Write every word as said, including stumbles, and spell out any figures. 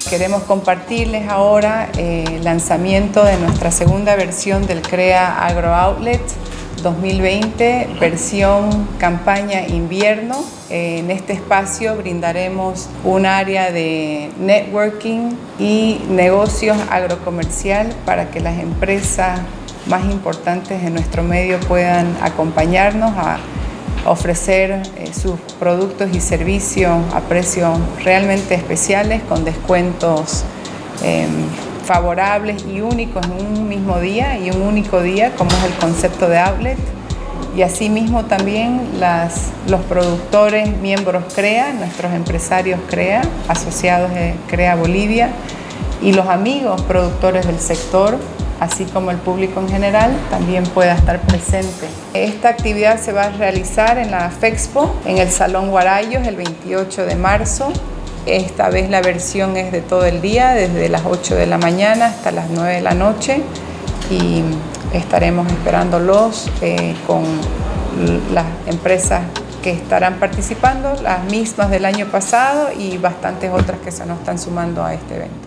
Queremos compartirles ahora eh, el lanzamiento de nuestra segunda versión del CREA Agro Outlet dos mil veinte, versión campaña invierno. Eh, en este espacio brindaremos un área de networking y negocios agrocomercial para que las empresas más importantes de nuestro medio puedan acompañarnos a ofrecer eh, sus productos y servicios a precios realmente especiales, con descuentos eh, favorables y únicos en un mismo día y un único día, como es el concepto de outlet. Y asimismo también las, los productores miembros CREA, nuestros empresarios CREA, asociados de CREA Bolivia, y los amigos productores del sector, así como el público en general, también pueda estar presente. Esta actividad se va a realizar en la FEXPO, en el Salón Guarayos, el veintiocho de marzo. Esta vez la versión es de todo el día, desde las ocho de la mañana hasta las nueve de la noche, y estaremos esperándolos eh, con las empresas que estarán participando, las mismas del año pasado y bastantes otras que se nos están sumando a este evento.